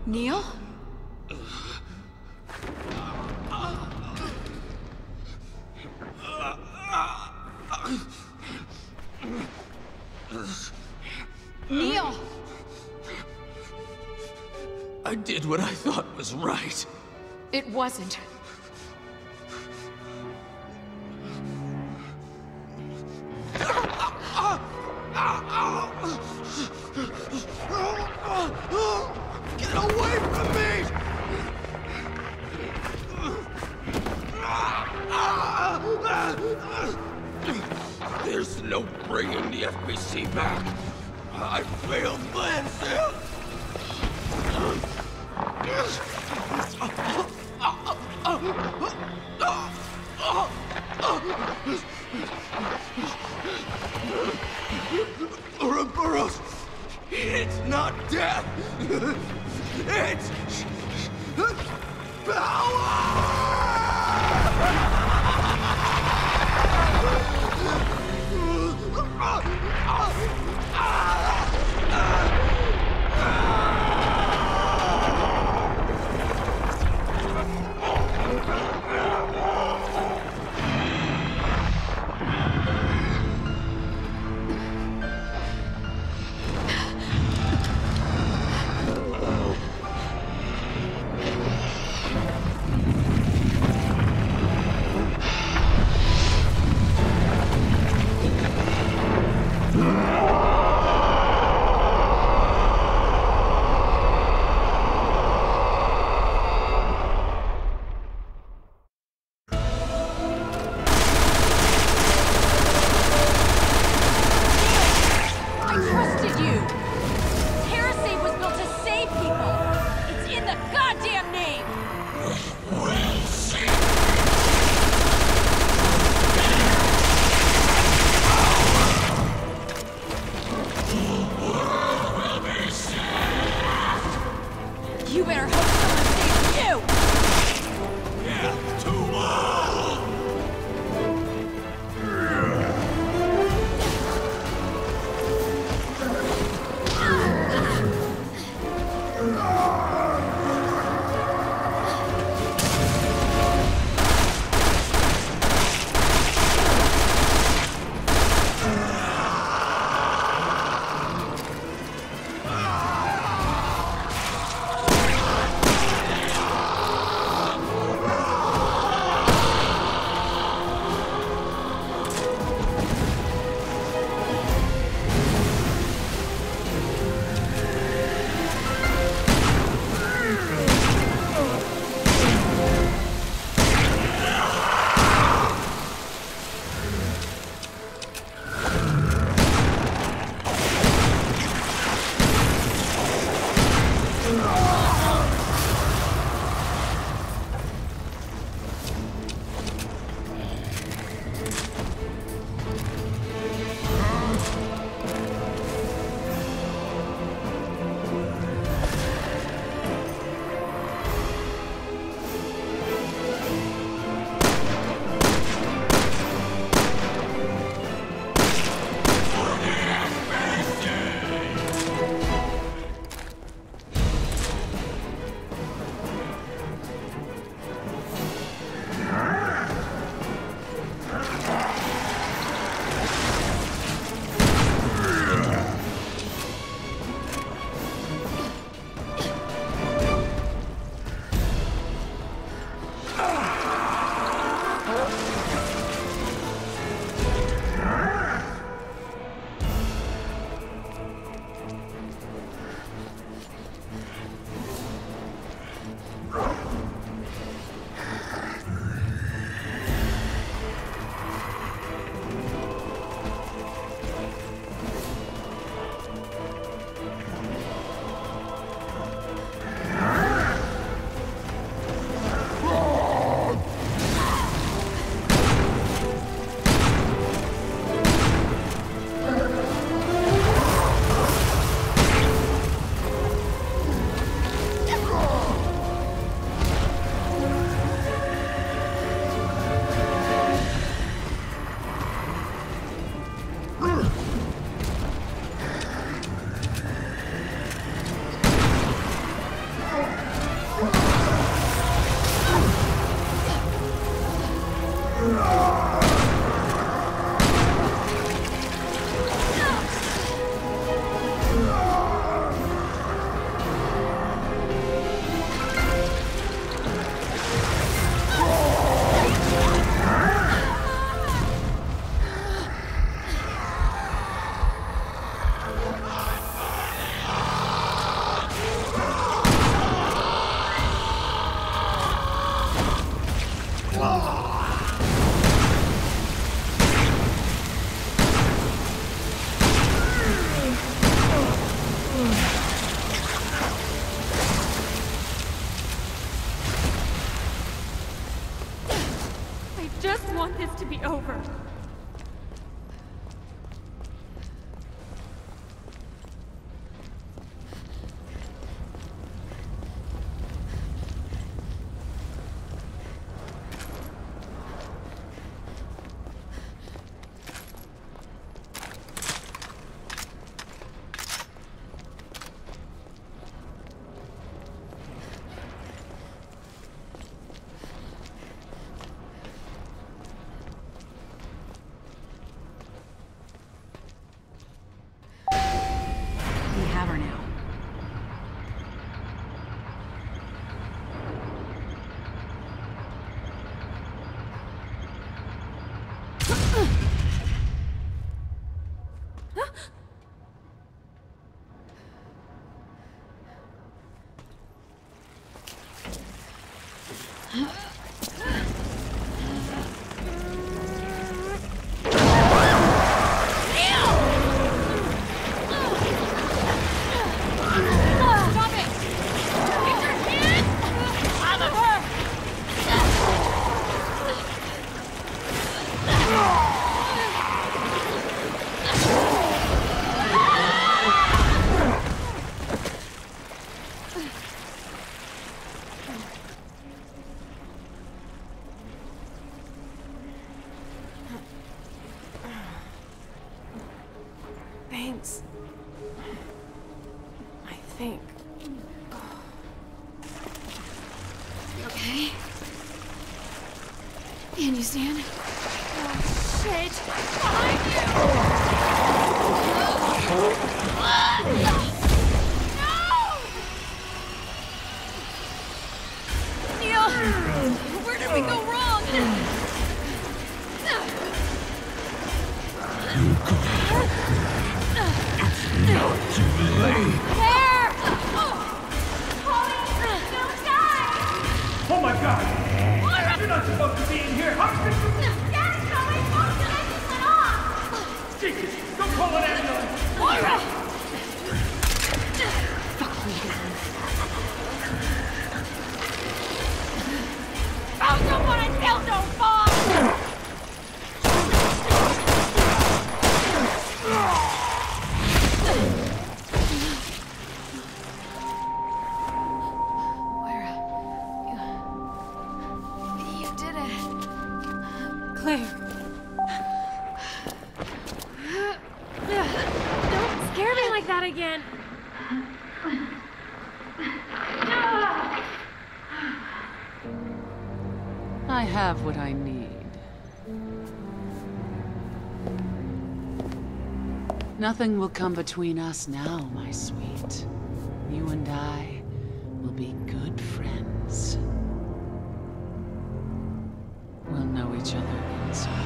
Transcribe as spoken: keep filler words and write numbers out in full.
Neil? Neil! I did what I thought was right. It wasn't. Get away from me! There's no bringing the F B C back. I failed Lansdale. Ouroboros, it's not death. It's You better hope someone saves you! yeah, too long. Thanks. I think. Okay. Can you stand? Oh, shit! Behind you! No! Neil! Where did we go wrong? Not too late. There! Holly, don't die! Oh my god! You're not supposed to be in here! Dad's coming! Most of it just went off! Jesus! Go call an ambulance! Moira! Found someone and still don't fall! Moira, you... you did it. Claire. Don't scare me like that again. I have what I need. Nothing will come between us now, my sweet. You and I will be good friends. We'll know each other inside.